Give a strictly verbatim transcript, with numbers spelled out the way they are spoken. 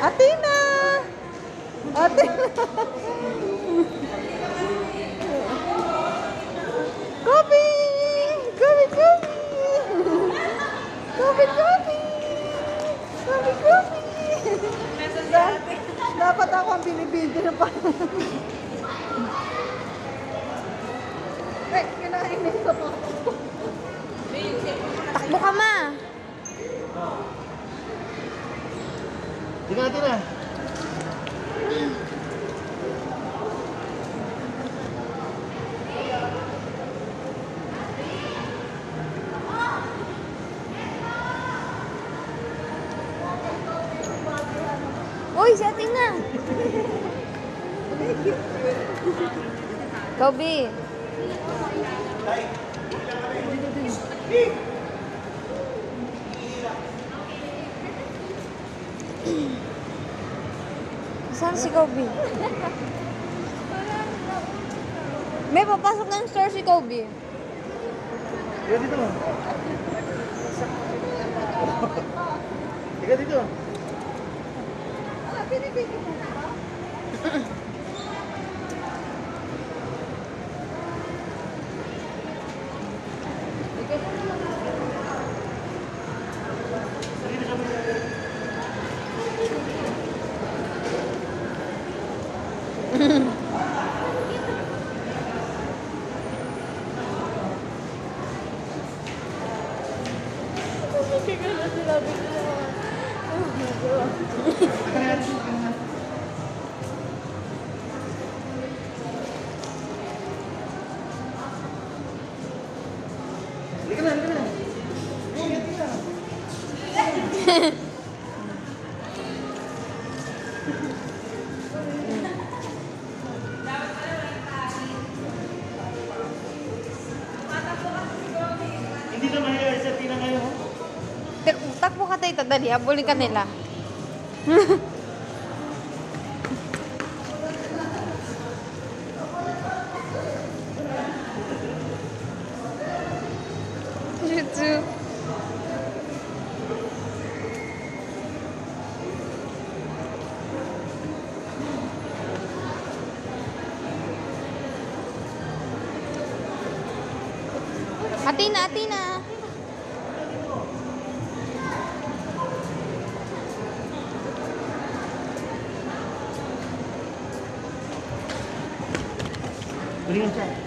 Athena! Athena! Kobe! Kobe, Kobe! Kobe, Kobe! Kobe, Kobe! Dapat ako ang binibidyo na pa. Eh, kinain nito po. Takbo ka, ma. Sige natin na. Uy, si Athena. Kobe. Saan si Kobe? May papasok ng store si Kobe. Sige dito. Sige dito. Ah, binibigyo mo na ba? Sige na, sige na. Hindi na mahiya sa Tina ngayon, ho? Takbo ka tayo, dali. Habulin ka nila. YouTube. Athena, Athena. Tulingan siya.